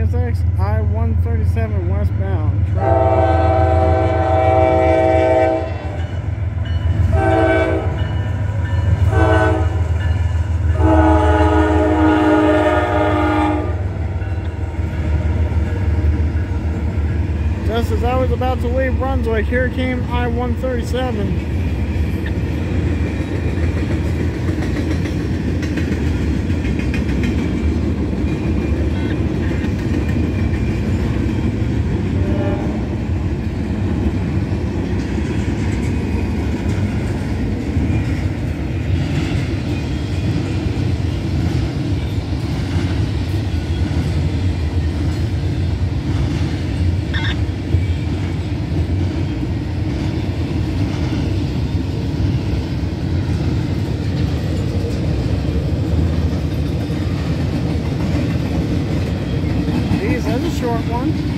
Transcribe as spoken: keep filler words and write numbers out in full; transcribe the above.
S X I one thirty-seven westbound. Just as I was about to leave Brunswick, here came I one thirty-seven. That's a short one.